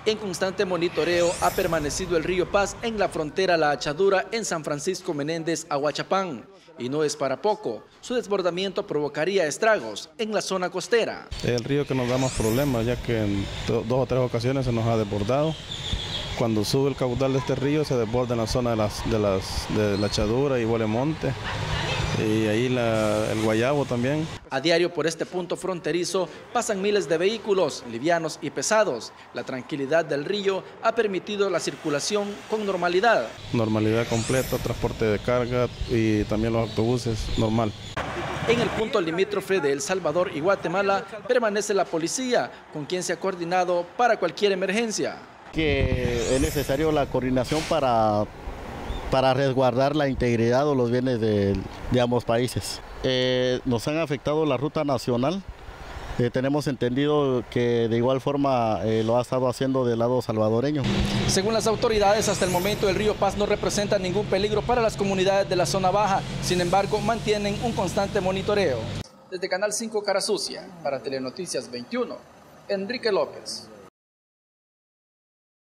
En constante monitoreo ha permanecido el río Paz en la frontera La Achadura en San Francisco Menéndez, Ahuachapán. Y no es para poco, su desbordamiento provocaría estragos en la zona costera. El río que nos da más problemas, ya que en 2 o 3 ocasiones se nos ha desbordado. Cuando sube el caudal de este río se desborda en la zona de La Achadura y Bolemonte. Y ahí el Guayabo también. A diario por este punto fronterizo pasan miles de vehículos, livianos y pesados. La tranquilidad del río ha permitido la circulación con normalidad. Normalidad completa, transporte de carga y también los autobuses, normal. En el punto limítrofe de El Salvador y Guatemala permanece la policía, con quien se ha coordinado para cualquier emergencia. Que es necesario la coordinación para resguardar la integridad o los bienes de ambos países. Nos han afectado la ruta nacional. Tenemos entendido que de igual forma lo ha estado haciendo del lado salvadoreño. Según las autoridades, hasta el momento el río Paz no representa ningún peligro para las comunidades de la zona baja. Sin embargo, mantienen un constante monitoreo. Desde Canal 5 Cara Sucia, para Telenoticias 21, Enrique López.